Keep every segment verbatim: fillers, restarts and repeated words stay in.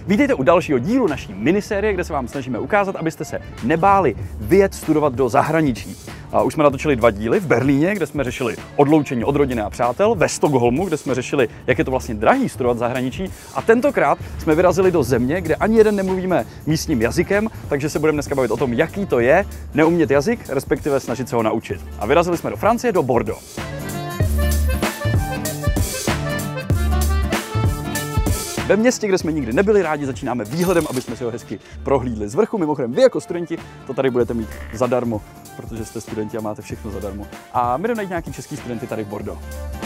Vítejte u dalšího dílu naší minisérie, kde se vám snažíme ukázat, abyste se nebáli vyjet studovat do zahraničí. A už jsme natočili dva díly v Berlíně, kde jsme řešili odloučení od rodiny a přátel, ve Stockholmu, kde jsme řešili, jak je to vlastně drahý studovat v zahraničí, a tentokrát jsme vyrazili do země, kde ani jeden nemluvíme místním jazykem, takže se budeme dneska bavit o tom, jaký to je neumět jazyk, respektive snažit se ho naučit. A vyrazili jsme do Francie, do Bordeaux. Ve městě, kde jsme nikdy nebyli, rádi začínáme výhledem, aby jsme si ho hezky prohlídli z vrchu. Mimochodem, vy jako studenti to tady budete mít zadarmo, protože jste studenti a máte všechno zadarmo. A my jdeme najít nějaký český studenty tady v Bordeaux.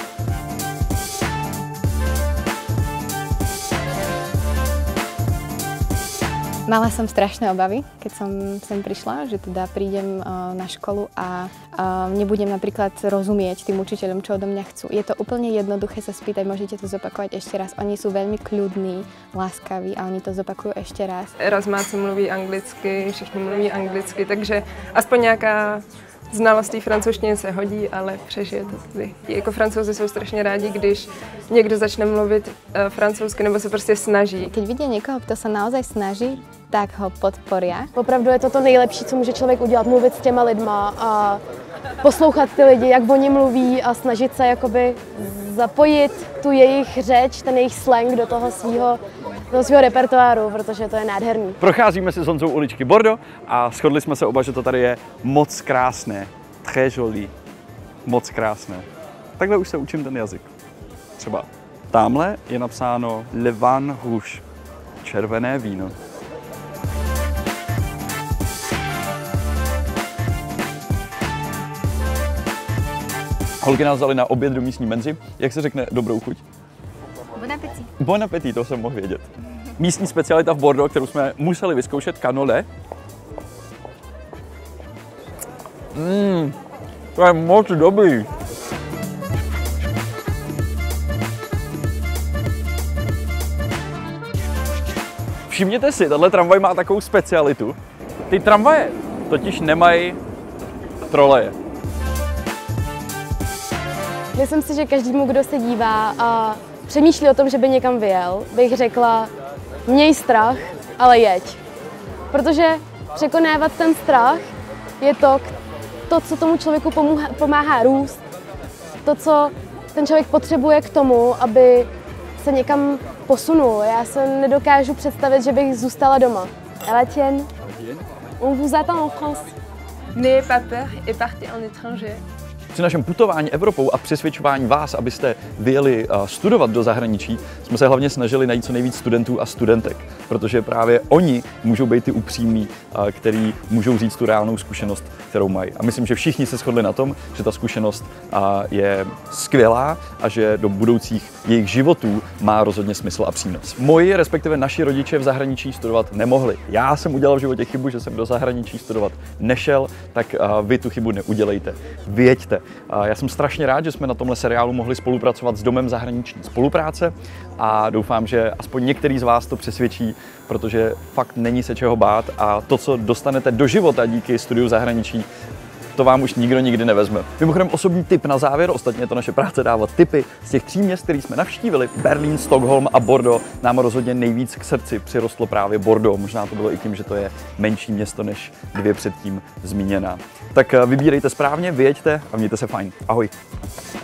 Mala som strašné obavy, keď som sem prišla, že teda prídem na školu a nebudem napríklad rozumieť tým učiteľom, čo odo mňa chcú. Je to úplne jednoduché sa spýtať, môžete to zopakovať ešte raz. Oni sú veľmi kľudní, láskaví a oni to zopakujú ešte raz. Erasmáci mluví anglicky, všichni mluví anglicky, takže aspoň nějaká znalost té francouzštiny se hodí, ale přežije to tady. Jako Francouzi jsou strašně rádi, když někdo začne mluvit uh, francouzsky nebo se prostě snaží. Keď vidia niekoho, kto sa naozaj snaží, tak ho podporia. Opravdu je to to nejlepší, co může člověk udělat, mluvit s těma lidma a poslouchat ty lidi, jak oni mluví a snažit se jakoby zapojit tu jejich řeč, ten jejich slang do toho svého do svého repertoáru, protože to je nádherný. Procházíme si s Honzou uličky Bordeaux a shodli jsme se oba, že to tady je moc krásné. Très joli. Moc krásné. Takhle už se učím ten jazyk. Třeba tamhle je napsáno Le Vin Rouge. Červené víno. Holky nás vzali na oběd do místní menzy. Jak se řekne dobrou chuť? Bon appétit. Bon appétit, to jsem mohl vědět. Místní specialita v Bordeaux, kterou jsme museli vyzkoušet, canole. Mmm, to je moc dobrý. Všimněte si, tahle tramvaj má takovou specialitu. Ty tramvaje totiž nemají troleje. Myslím si, že každému, kdo se dívá a přemýšlí o tom, že by někam vyjel, bych řekla, měj strach, ale jeď. Protože překonávat ten strach je to, to co tomu člověku pomáhá, pomáhá růst, to, co ten člověk potřebuje k tomu, aby se někam posunul. Já se nedokážu představit, že bych zůstala doma. Etienne, on vous attend en France. N'ayez pas peur et partez en étranger. Při našem putování Evropou a přesvědčování vás, abyste vyjeli studovat do zahraničí, jsme se hlavně snažili najít co nejvíc studentů a studentek, protože právě oni můžou být ty upřímní, který můžou říct tu reálnou zkušenost, kterou mají. A myslím, že všichni se shodli na tom, že ta zkušenost je skvělá a že do budoucích jejich životů má rozhodně smysl a přínos. Moji, respektive naši rodiče v zahraničí studovat nemohli. Já jsem udělal v životě chybu, že jsem do zahraničí studovat nešel, tak vy tu chybu neudělejte. Vyjeďte. Já jsem strašně rád, že jsme na tomhle seriálu mohli spolupracovat s Domem zahraniční spolupráce a doufám, že aspoň některý z vás to přesvědčí, protože fakt není se čeho bát a to, co dostanete do života díky studiu zahraničí, to vám už nikdo nikdy nevezme. Mimochodem osobní tip na závěr, ostatně je to naše práce dávat tipy z těch tří měst, který jsme navštívili, Berlín, Stockholm a Bordeaux, nám rozhodně nejvíc k srdci přirostlo právě Bordeaux. Možná to bylo i tím, že to je menší město než dvě předtím zmíněná. Tak vybírejte správně, vyjeďte a mějte se fajn. Ahoj.